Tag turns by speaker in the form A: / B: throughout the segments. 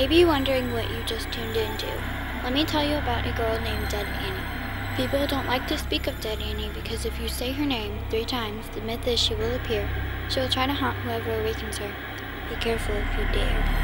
A: may be wondering what you just tuned into. Let me tell you about a girl named Dead Annie. People don't like to speak of Dead Annie because if you say her name 3 times, the myth is she will appear. She will try to haunt whoever awakens her. Be careful if you dare.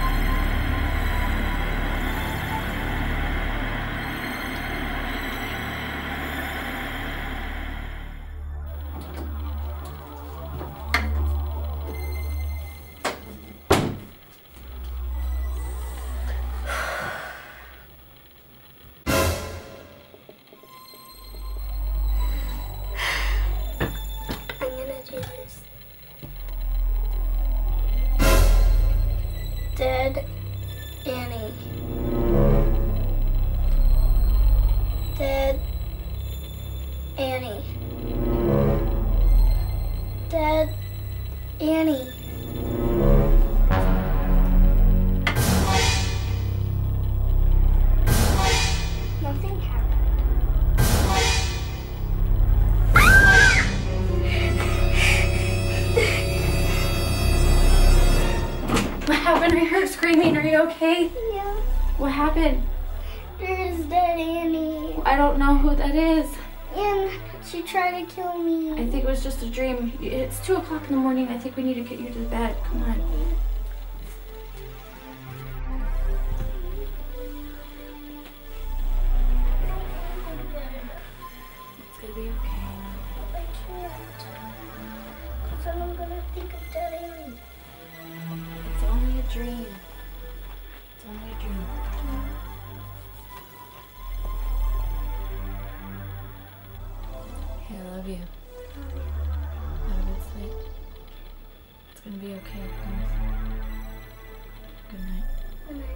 B: Dead Annie. Dead Annie. Dead Annie. Nothing happened.
C: What happened? I heard screaming. Are you okay?
B: Yeah.
C: What happened?
B: There's Dead Annie.
C: I don't know who that is.
B: And she tried to kill me.
C: I think it was just a dream. It's 2 o'clock in the morning. I think we need to get you to bed. Come on. It's gonna be okay.
B: I can't. Because then I'm going to think of Dead Annie.
C: It's only a dream. It's only a dream. Hey, I love you. Have a good sleep. It's gonna be okay, I promise. Good night.
B: Good night.